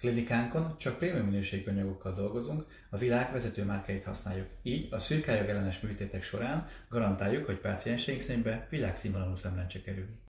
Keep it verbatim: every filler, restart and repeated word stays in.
Klinikánkon csak prémium minőségű anyagokkal dolgozunk, a világ vezető márkáit használjuk, így a szürkályogellenes műtétek során garantáljuk, hogy pácienseink szemébe világszínvonalú szemlencse kerül.